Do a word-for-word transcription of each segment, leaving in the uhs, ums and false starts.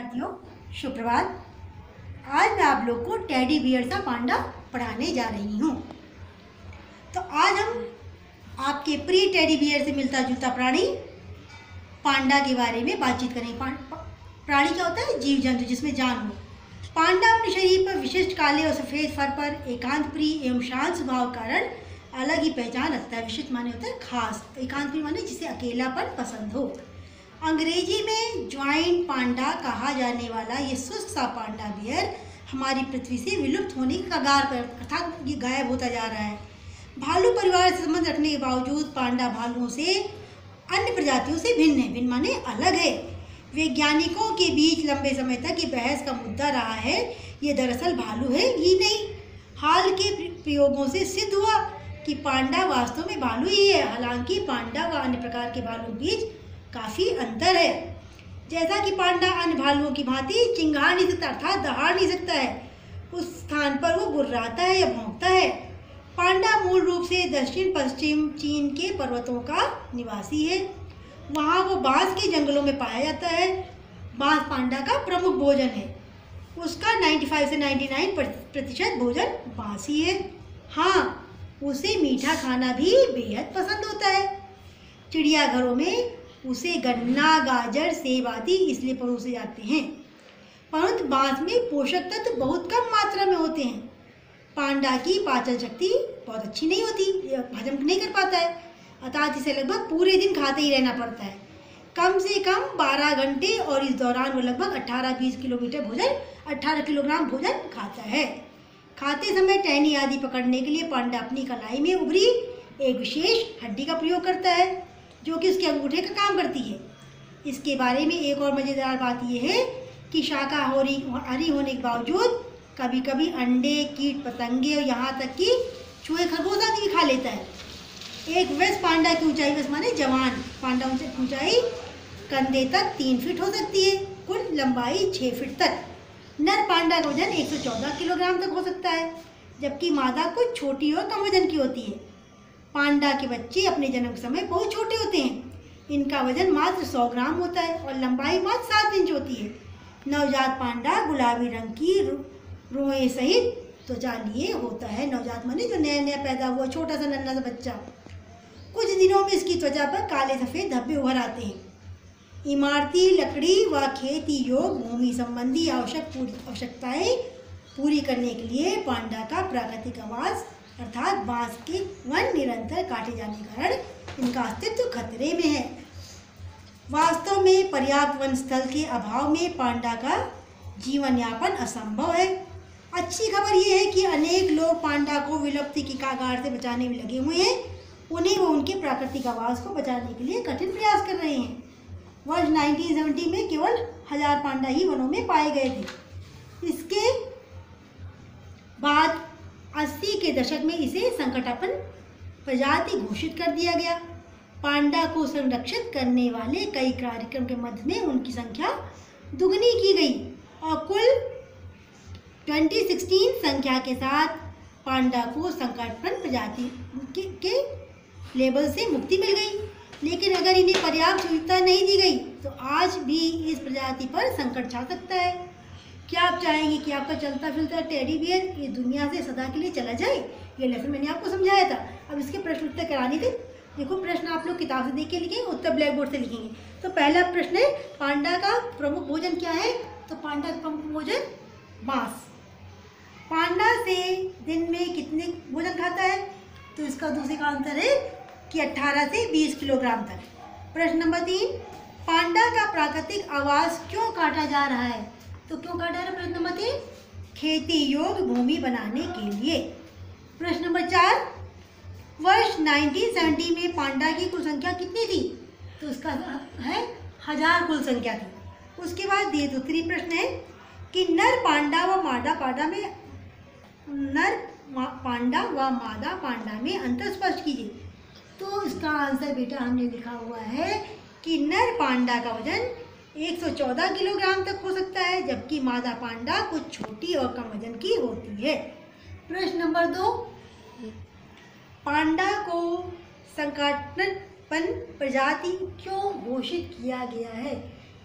विद्यार्थियों, सुप्रभात। आज मैं आप लोग को टेडी बियर सा पांडा पढ़ाने जा रही हूँ। तो आज हम आपके प्री टेडी बियर से मिलता जुलता प्राणी पांडा के बारे में बातचीत करेंगे। प्राणी क्या होता है? जीव जंतु जिसमें जान हो। पांडा अपने शरीर पर विशिष्ट काले और सफ़ेद फर पर एकांत प्रिय एवं शांत स्वभाव के कारण अलग ही पहचान रखता है। विशिष्ट माने होता है खास, एकांत प्रिय माने जिसे अकेलापन पसंद हो। अंग्रेजी में ज्वाइंट पांडा कहा जाने वाला ये शुष्क सा पांडा बियर हमारी पृथ्वी से विलुप्त होने की कगार पर, अर्थात ये गायब होता जा रहा है। भालू परिवार से संबंध रखने के बावजूद पांडा भालुओं से अन्य प्रजातियों से भिन्न है। भिन्न माने अलग है। वैज्ञानिकों के बीच लंबे समय तक ये बहस का मुद्दा रहा है, ये दरअसल भालू है ही नहीं। हाल के प्रयोगों से सिद्ध हुआ कि पांडा वास्तव में भालू ही है। हालांकि पांडा व अन्य प्रकार के भालुओं के बीच काफ़ी अंतर है। जैसा कि पांडा अन्य भालुओं की भांति चिंगार नहीं सकता, अर्थात दहाड़ नहीं सकता है, उस स्थान पर वो गुर्राता है या भौंकता है। पांडा मूल रूप से दक्षिण पश्चिम चीन के पर्वतों का निवासी है। वहाँ वो बांस के जंगलों में पाया जाता है। बांस पांडा का प्रमुख भोजन है। उसका पचानवे से निन्यानवे प्रतिशत भोजन बांस ही है। हाँ, उसे मीठा खाना भी बेहद पसंद होता है। चिड़ियाघरों में उसे गन्ना, गाजर, सेब आदि इसलिए परोसे जाते हैं, परंतु बांस में पोषक तत्व बहुत कम मात्रा में होते हैं। पांडा की पाचन शक्ति बहुत अच्छी नहीं होती, हजम नहीं कर पाता है, अर्थात इसे लगभग पूरे दिन खाते ही रहना पड़ता है, कम से कम बारह घंटे, और इस दौरान वो लगभग अठारह बीस किलोमीटर भोजन अठारह किलोग्राम भोजन खाता है। खाते समय टहनी आदि पकड़ने के लिए पांडा अपनी कलाई में उभरी एक विशेष हड्डी का प्रयोग करता है, जो कि उसके अंगूठे का काम करती है। इसके बारे में एक और मज़ेदार बात यह है कि शाकाहारी हरी होने के बावजूद कभी कभी अंडे, कीट पतंगे और यहाँ तक कि चूहे खरगोश आदि भी खा लेता है। एक वयस्क पांडा की ऊंचाई, वयस्क माने जवान पांडा की ऊंचाई कंधे तक तीन फीट हो सकती है, कुल लंबाई छः फीट तक। नर पांडा का वजन एक सौ चौदह किलोग्राम तक हो सकता है, जबकि मादा कुछ छोटी और कम वजन की होती है। पांडा के बच्चे अपने जन्म के समय बहुत छोटे होते हैं। इनका वजन मात्र सौ ग्राम होता है और लंबाई मात्र सात इंच होती है। नवजात पांडा गुलाबी रंग की रोए सहित त्वचा लिए होता है। नवजात माने जो नया नया पैदा हुआ छोटा सा नन्हा सा बच्चा। कुछ दिनों में इसकी त्वचा पर काले सफ़ेद धब्बे उभर आते हैं। इमारती लकड़ी व खेती योग भूमि संबंधी आवश्यक आवश्यकताएं पूरी करने के लिए पांडा का प्राकृतिक आवास अर्थात बांस के वन निरंतर काटे जाने के कारण इनका अस्तित्व खतरे में है। वास्तव में पर्याप्त वन स्थल के अभाव में पांडा का जीवन यापन असंभव है। अच्छी खबर यह है कि अनेक लोग पांडा को विलुप्ति की कगार से बचाने में लगे हुए हैं। उन्हें वो उनके प्राकृतिक आवास को बचाने के लिए कठिन प्रयास कर रहे हैं। वर्ष उन्नीस सौ सत्तर में केवल हजार पांडा ही वनों में पाए गए थे। इसके बाद अस्सी के दशक में इसे संकटापन्न प्रजाति घोषित कर दिया गया। पांडा को संरक्षित करने वाले कई कार्यक्रम के मध्य में उनकी संख्या दुगनी की गई और कुल दो हज़ार सोलह संख्या के साथ पांडा को संकटापन्न प्रजाति के, के लेबल से मुक्ति मिल गई। लेकिन अगर इन्हें पर्याप्त सुविधा नहीं दी गई तो आज भी इस प्रजाति पर संकट छा सकता है। क्या आप चाहेंगे कि आपका चलता फिरता टेडी बियर इस दुनिया से सदा के लिए चला जाए? ये लेसन मैंने आपको समझाया था। अब इसके प्रश्न उत्तर कराने थे। देखो, प्रश्न आप लोग किताब से देख के लिखेंगे, उत्तर ब्लैक बोर्ड से लिखेंगे। तो पहला प्रश्न है, पांडा का प्रमुख भोजन क्या है? तो पांडा का प्रमुख भोजन बांस। पांडा से दिन में कितने भोजन खाता है? तो इसका दूसरे का आंसर है कि अठारह से बीस किलोग्राम तक। प्रश्न नंबर तीन, पांडा का प्राकृतिक आवास क्यों काटा जा रहा है? तो क्यों काटा जा रहा है? प्रश्न नंबर तीन, खेती योग्य भूमि बनाने के लिए। प्रश्न नंबर चार, वर्ष उन्नीस सौ सत्तर में पांडा की कुल संख्या कितनी थी? तो उसका है हजार कुल संख्या थी। उसके बाद ये दूसरी प्रश्न है कि नर पांडा व मादा पांडा में नर पांडा व मादा पांडा में अंतर स्पष्ट कीजिए। तो इसका आंसर बेटा हमने लिखा हुआ है कि नर पांडा का वजन एक सौ चौदह किलोग्राम तक हो सकता है, जबकि मादा पांडा कुछ छोटी और कम वजन की होती है। प्रश्न नंबर दो, पांडा को संकटापन्न प्रजाति क्यों घोषित किया गया है?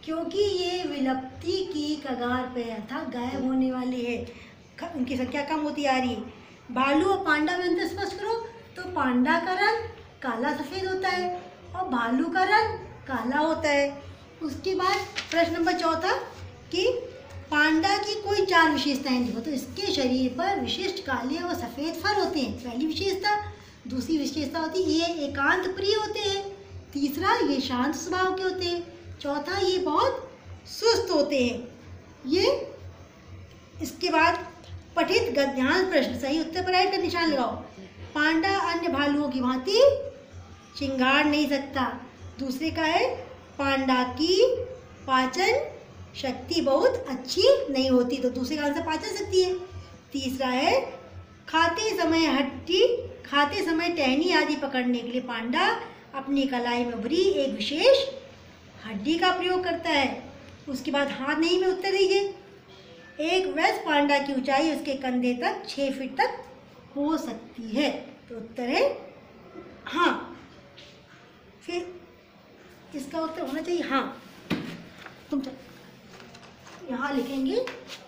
क्योंकि ये विलुप्ति की कगार पे है, अर्थात गायब होने वाले है, उनकी संख्या कम होती आ रही है। भालू और पांडा में अंतर स्पष्ट करो, तो पांडा का रंग काला सफ़ेद होता है और भालू का रंग काला होता है। उसके बाद प्रश्न नंबर चौथा कि पांडा की कोई चार विशेषताएं लिखो, तो इसके शरीर पर विशिष्ट काले और सफ़ेद फर होते हैं, पहली विशेषता। दूसरी विशेषता होती है ये एकांत प्रिय होते हैं। तीसरा, ये शांत स्वभाव के होते हैं। चौथा, ये बहुत सुस्त होते हैं। ये इसके बाद पठित गद्यांश प्रश्न, सही उत्तर पर राइट का निशान लगाओ। पांडा अन्य भालुओं की भांति श्रृंगार नहीं सकता। दूसरे का है पांडा की पाचन शक्ति बहुत अच्छी नहीं होती, तो दूसरे का आंसर पाचन शक्ति है। तीसरा है खाते समय हड्डी खाते समय टहनी आदि पकड़ने के लिए पांडा अपनी कलाई में भरी एक विशेष हड्डी का प्रयोग करता है। उसके बाद हाथ नहीं में उत्तर दीजिए। एक वयस्क पांडा की ऊंचाई उसके कंधे तक छः फीट तक हो सकती है, तो उत्तर है हाँ। फिर इसका उत्तर होना चाहिए हाँ। तुम तो यहाँ लिखेंगे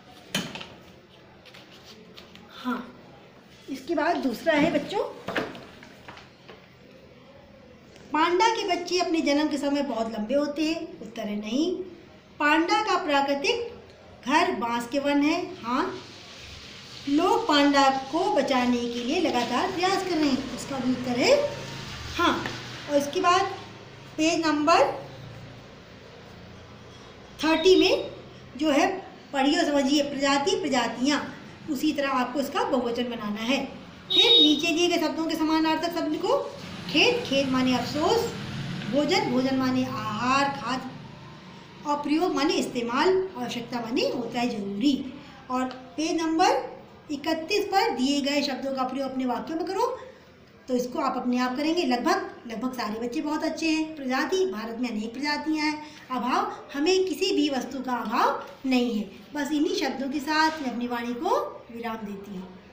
हाँ। इसके बाद दूसरा है बच्चों, पांडा के बच्चे अपने जन्म के समय बहुत लंबे होते हैं, उत्तर है नहीं। पांडा का प्राकृतिक घर बांस के वन है, हाँ। लोग पांडा को बचाने के लिए लगातार प्रयास कर रहे हैं, उसका भी उत्तर है हाँ। और इसके बाद पेज नंबर थर्टी में जो है पढ़िए और समझिए, प्रजाति प्रजातियाँ, उसी तरह आपको इसका बहुवचन बनाना है। फिर नीचे दिए गए शब्दों के समानार्थक शब्द को, खेत खेत माने अफसोस, भोजन भोजन माने आहार खाद्य, और प्रयोग माने इस्तेमाल, आवश्यकता माने होता है जरूरी। और पेज नंबर इकतीस पर दिए गए शब्दों का प्रयोग अपने वाक्यों में करो, तो इसको आप अपने आप करेंगे। लगभग लगभग सारे बच्चे बहुत अच्छे हैं। प्रजाति, भारत में अनेक प्रजातियां हैं। अभाव, हमें किसी भी वस्तु का अभाव नहीं है। बस इन्हीं शब्दों के साथ मैं अपनी वाणी को विराम देती हूँ।